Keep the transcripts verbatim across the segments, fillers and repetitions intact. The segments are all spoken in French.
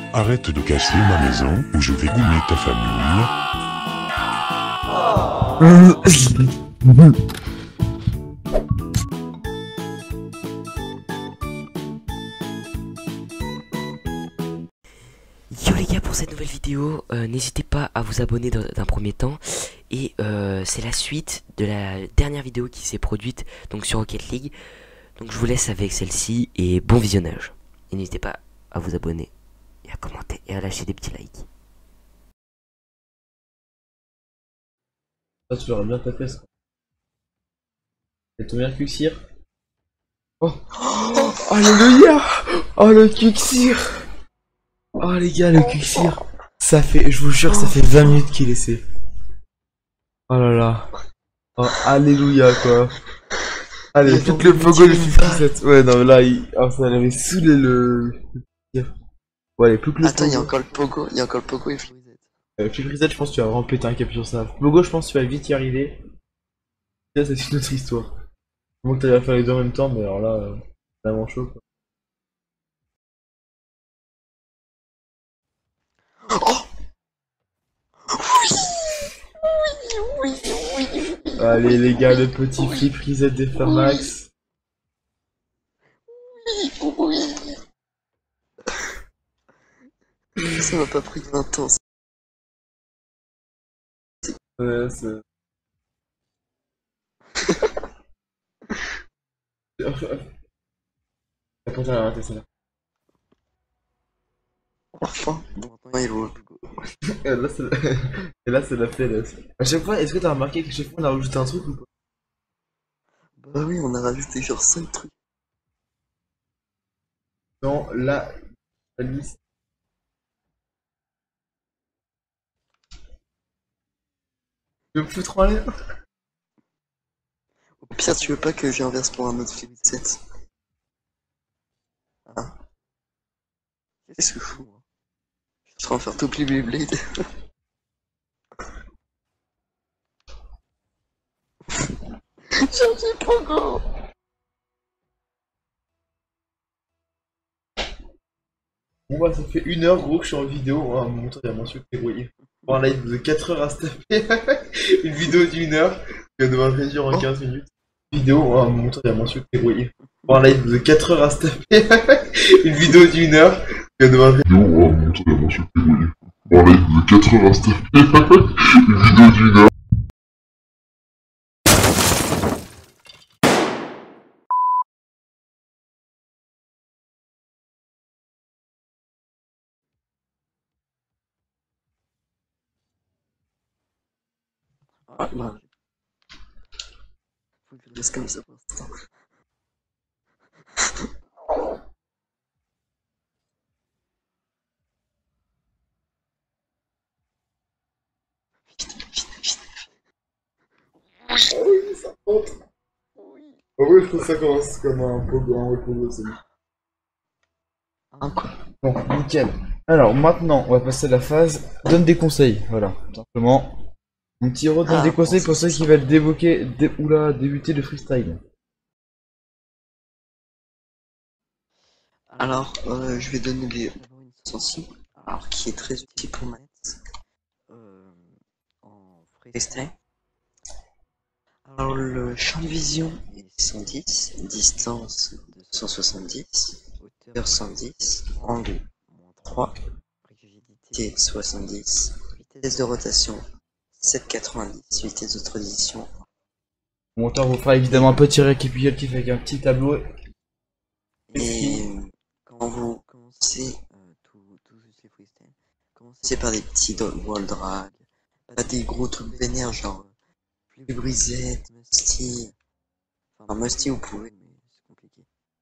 Arrête de casser ma maison ou je vais goumer ta famille. Yo les gars, pour cette nouvelle vidéo, euh, n'hésitez pas à vous abonner d'un premier temps. Et euh, c'est la suite de la dernière vidéo qui s'est produite donc sur Rocket League. Donc je vous laisse avec celle-ci et bon visionnage. Et n'hésitez pas à vous abonner et à commenter et à lâcher des petits likes. Ça, tu l'auras bien tapé, ça. Et ton meilleur cuixir. Oh, oh, alléluia. Oh, le cuixir. Oh, les gars, le cuixir. Ça fait, je vous jure, ça fait vingt minutes qu'il essaie. Oh là là. Oh, alléluia, quoi. Allez, faites le pogo de fifty-sept. Ouais, non, mais là, il... oh, ça l'avait saoulé le... Ouais, allez, plus que le Attends, il y a pogo. encore le pogo, il y a encore le pogo et Frisette. Euh, fifty-sept, je pense que tu vas vraiment péter un cap sur ça. Pogo, je pense que tu vas vite y arriver. Ça, c'est une autre histoire. Comment que t'arrives à faire les deux en même temps, mais alors là, euh, c'est vraiment chaud, quoi. Oh oui, oui, oui, oui. Allez les gars, le petit flip reset des Fermax. Oui, oui. Ça m'a pas pris vingt ans. Ouais, c'est... Attends, j'ai raté celle-là. Enfin, bon, maintenant il est le pogo. Et là, c'est la... Et là, c'est la F L S. À chaque fois, est-ce que t'as remarqué qu'à chaque fois on a rajouté un truc ou pas? Bah oui, on a rajouté genre cinq trucs. Dans la... la liste. Je vais me foutre en l'air. Au pire, tu veux pas que j'inverse pour un autre Frisette? Ah. Qu'est-ce que je fous, moi? Je suis en train de faire tout pli Blade. J'ai dit pogo. Bon bah ça fait une heure gros que je suis en vidéo, on va me montrer à mon super héroïne. Pour un live de quatre heures à se taper. Une vidéo d'une heure, qui va devoir réduire en quinze minutes. Vidéo, on va me montrer à mon super héroïne. Pour un live de quatre heures à se taper. Une vidéo d'une heure, qui va devoir réduire. Vidéo, on va me montrer à mon super héroïne. Bon, allez, de quatre heures à se taper. Une vidéo d'une heure. Ah, bah. Faut que je le laisse comme ça pour l'instant. Ah oui, ça compte. Oui. Ah oui, je trouve que ça commence comme un pogo, un vrai pogo, c'est bon. Hein, quoi? Bon, nickel. Alors maintenant, on va passer à la phase donne des conseils. Voilà, tout simplement. Mon petit héros donne Ah, des conseils bon, pour c'est ceux qui ça. veulent dévoquer, dé... Oula, débuter le freestyle. Alors, euh, je vais donner les sensibles, alors qui est très utile pour mettre euh, en freestyle. Alors, le champ de vision est cent dix, distance de cent soixante-dix, hauteur cent dix, angle moins trois, rigidité soixante-dix, vitesse de rotation sept virgule quatre-vingt-dix, vitesse de transition. Mon monteur vous fera évidemment un petit récapitulatif avec un petit tableau. Et quand vous commencez euh, tous tous ces freestyles, commencez par des petits do- wall drag, pas des gros trucs vénères genre euh, plus brisette, musty. Enfin, musty vous pouvez, mais c'est compliqué.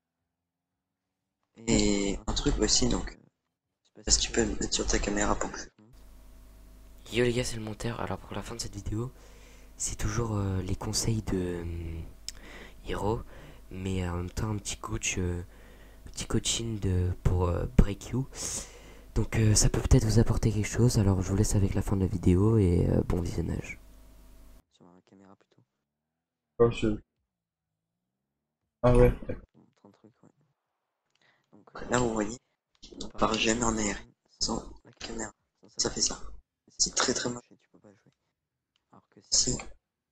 Et un truc aussi, donc, euh, je sais pas si tu peux le mettre sur ta caméra pour que je monte. Yo les gars, c'est le monteur. Alors pour la fin de cette vidéo, c'est toujours euh, les conseils de euh, Hero, mais en même temps un petit coach, euh, un petit coaching de, pour euh, Break You. Donc euh, ça peut peut-être vous apporter quelque chose. Alors je vous laisse avec la fin de la vidéo et euh, bon visionnage. Sur la caméra plutôt. Oh, je... Ah ouais. Pour montrer un truc, ouais. Donc là, vous voyez, on part jamais en aérien. sans la caméra. Ça fait ça. C'est très très moche et tu peux pas jouer. Alors que si... Hop.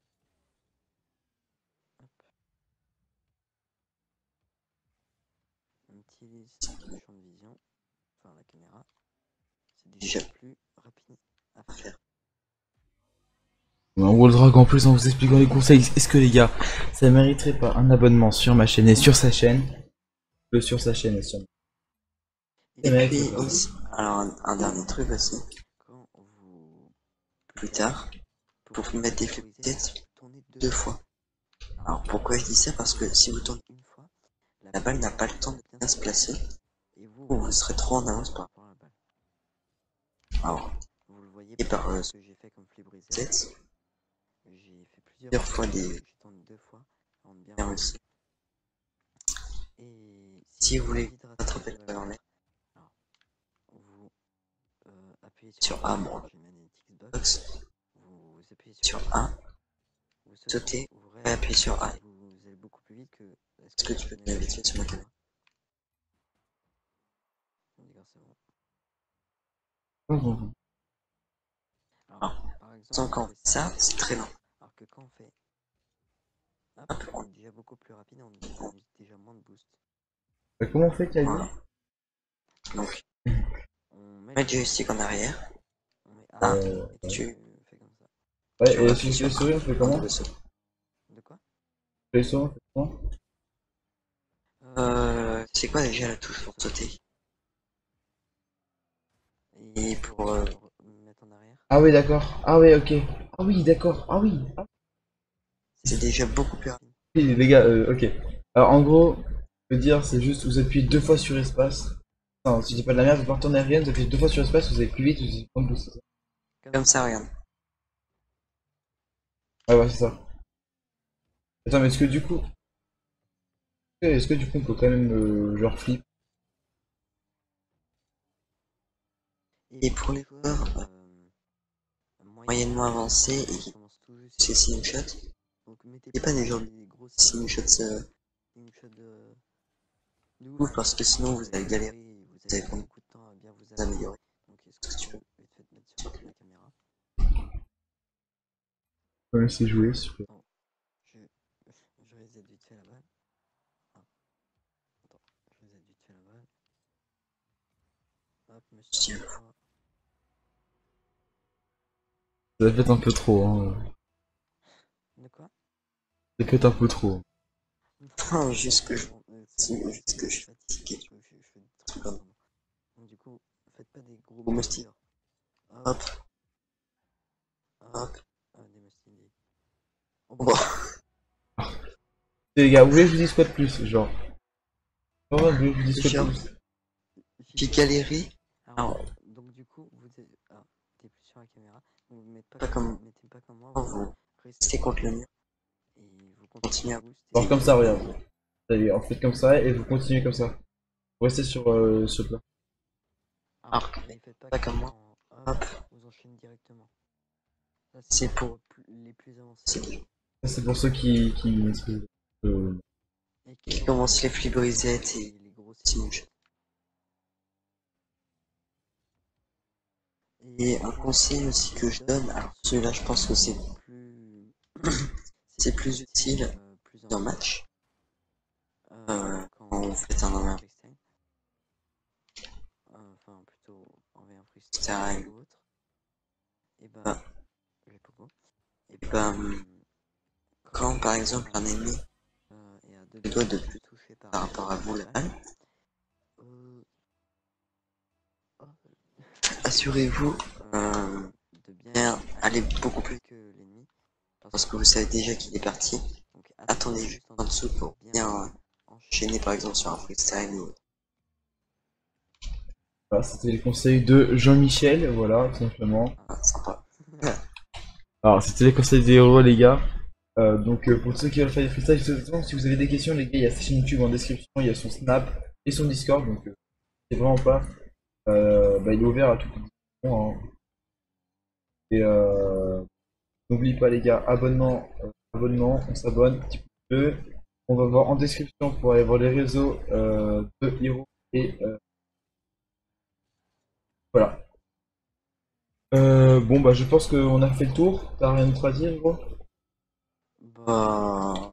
On utilise le champ de vision, enfin la caméra, c'est déjà plus rapide à faire. En gros, le drague en plus en vous expliquant les conseils, est-ce que les gars, ça mériterait pas un abonnement sur ma chaîne et sur sa chaîne? Le sur sa chaîne et sur Et mec, puis aussi, alors un, un dernier truc aussi, quand vous, plus tard, pour vous mettre des fléchettes, vous tournez deux fois. Alors pourquoi je dis ça? Parce que si vous tournez une fois, la balle n'a pas le temps de bien se placer, et vous, vous serez trop en avance par rapport à la balle. Alors, vous le voyez par euh, ce que j'ai fait comme flip reset, j'ai fait plusieurs fois des... j'ai tourné deux fois, avant de bien réussir. Et si vous voulez vite rattraper la balle en l'air, vous euh, appuyez sur A, bon, j'ai Magnetic Xbox, vous appuyez sur A, vous sautez, vous réappuyez sur A, vous, vous allez beaucoup plus vite que ce que tu peux donner vite fait sur ma caméra. C'est bon. Alors, par exemple, quand on fait ça, c'est très lent. Alors que quand on fait hop, on est déjà beaucoup plus rapide et on a déjà moins de boost. Bah, comment on fait, Kali? Voilà. Donc, on met le joystick en arrière, on met A, euh, et tu fais comme ça. Ouais, Tu et appuies si je fais sur souris, on fait comment? De quoi? Je fais souris, on fait comment? Euh, c'est quoi déjà la touche pour sauter? Et pour euh, mettre en arrière? Ah oui, d'accord. Ah oui, ok. Ah oui, d'accord. Ah oui. Ah C'est déjà beaucoup plus rapide. oui, les gars, euh, ok. Alors, en gros, je veux dire, c'est juste, vous appuyez deux fois sur espace. Non, si je dis pas de la merde, vous partez en aérienne, vous appuyez deux fois sur espace, vous allez plus vite, vous allez prendre plus. Comme ça, regarde. Ouais, ouais, c'est ça. Attends, mais est-ce que du coup... Est-ce que du coup, on peut quand même, euh, genre, flip? Et pour les joueurs euh, moyennement avancés et qui commencent tout juste ces slingshot, donc mettez pas des, genre, des gros slingshots euh, slingshots de... de ouf parce que sinon vous allez galérer et vous allez prendre beaucoup de temps à bien vous améliorer. Donc est-ce que tu peux vite fait te mettre sur la caméra? On va laisser jouer, super. Non, je, je reset vite fait la balle. Ah. Attends, je reset vite fait la balle. Hop, monsieur. Ça fait un peu trop, hein. De quoi? Ça fait un peu trop. Non, juste que je, euh, si, juste que je suis fatigué, je, je, je fais des trucs comme ça. Donc du coup, faites pas des gros musters. Hop. Hop. Ah, des musters. Oh, bon. Et les gars, vous voulez que je vous dise quoi de plus, genre? Oh, vous voulez que je vous dise quoi de plus? J'ai galéré. Alors, donc du coup, vous êtes... Ah, t'es plus sur la caméra. Vous ne mettez pas comme, mettez pas comme moi, vous restez contre le mur. Et vous continuez à booster. Alors comme ça, regarde. Allez, en fait comme ça, et vous continuez comme ça. Vous restez sur euh, ce plat. Alors, ne faites pas comme moi. Hop, vous enchaînez directement. Ça, c'est pour les plus avancés. Ça, c'est pour ceux qui... qui... Euh... Et qui commencent les flip reset et les gros simules. Et un conseil aussi que je donne, alors celui-là je pense que c'est plus c'est plus utile euh, plus en match euh, quand vous faites un envers freestyle, euh, enfin plutôt envers freestyle ou autre. Et bah, et bah quand par exemple un ennemi euh, est à deux doigts de plus toucher par rapport à vous la balle, euh, assurez-vous euh, de bien aller beaucoup plus que l'ennemi parce que vous savez déjà qu'il est parti. Donc attendez juste en dessous pour bien enchaîner par exemple sur un freestyle ou autre. Voilà, c'était les conseils de Jean-Michel, voilà, tout simplement. Ah, sympa. Alors, c'était les conseils des héros, les gars. Euh, donc, euh, pour ceux qui veulent faire des freestyles, si vous avez des questions, les gars, il y a sa chaîne YouTube en description, il y a son Snap et son Discord, donc euh, c'est vraiment pas. Euh, bah, il est ouvert à toutes les discussions, hein. Et euh, n'oubliez pas, les gars, abonnement, euh, abonnement, on s'abonne, petit pouce bleu. On va voir en description pour aller voir les réseaux euh, de Hiro et euh, Voilà. Euh, bon bah je pense qu'on a fait le tour. T'as rien d'autre à dire, gros? Bah.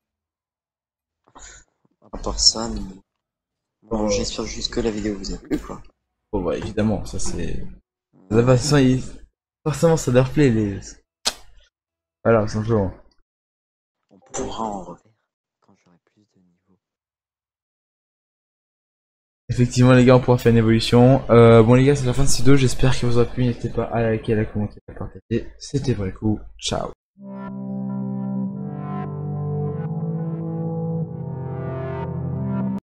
À part ça, mais- bon, Euh, j'espère juste que la vidéo vous a plu, quoi. Bon bah évidemment, ça c'est... De toute façon, il... forcément ça leur plaît les... Voilà, simplement. On pourra en refaire quand j'aurai plus de niveau. Effectivement les gars, on pourra faire une évolution. Euh, bon les gars, c'est la fin de cette vidéo, j'espère qu'il vous aura plu. N'hésitez pas à liker, à commenter, à partager. C'était vrai coup. Ciao.